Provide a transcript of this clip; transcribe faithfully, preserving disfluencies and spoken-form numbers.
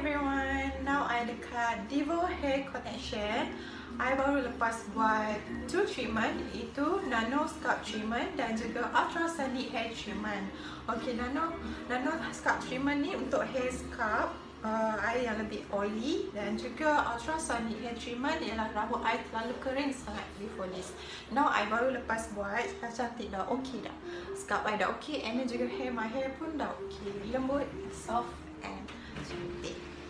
everyone, now I dekat Devo Hair Connection. I baru lepas buat two treatment, iaitu Nano Scalp Treatment dan juga Ultrasonic Hair Treatment. Okay, Nano Nano Scalp Treatment ni untuk hair scalp uh, I yang lebih oily, dan juga Ultrasonic Hair Treatment ialah rambut I terlalu kering sangat before this. Now I baru lepas buat, dah cantik dah, okay dah. Scalp I dah okay, and then juga hair, my hair pun dah okay, lembut, soft and cantik.